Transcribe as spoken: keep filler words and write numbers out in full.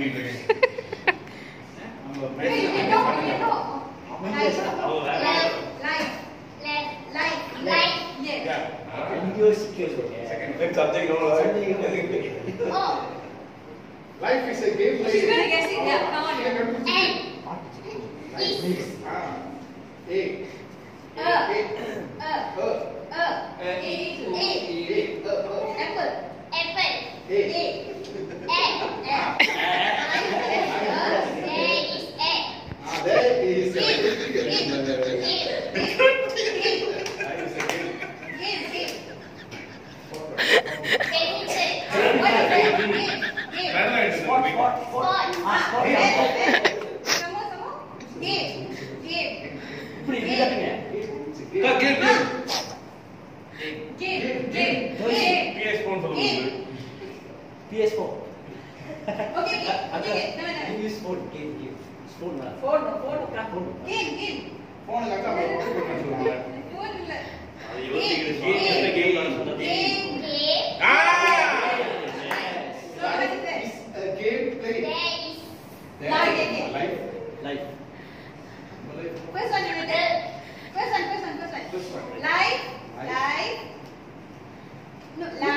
Life is a game. She's gonna guess it. Yeah, come on. Life is a. Uh. Uh. Uh. Apple. Apple. A. There is a. P S four. Okay, okay, no, no. Use phone, game, game. Phone, no. Phone, no, phone, no. Phone. Game, game. Phone like that. Phone இல்ல. Game, game. Ah! It's a game play. Life. Life. Life. First one, you ready? First one, first one, first one. This one. Life, life. No, life.